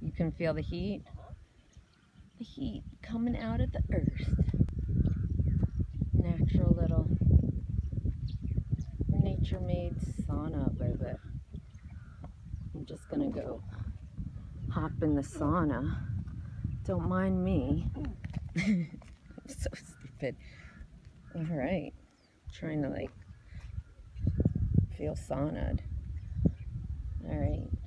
You can feel the heat coming out of the earth. Natural little nature-made sauna, baby. I'm just gonna go hop in the sauna. Don't mind me. I'm so stupid. All right, trying to like feel saunaed. All right.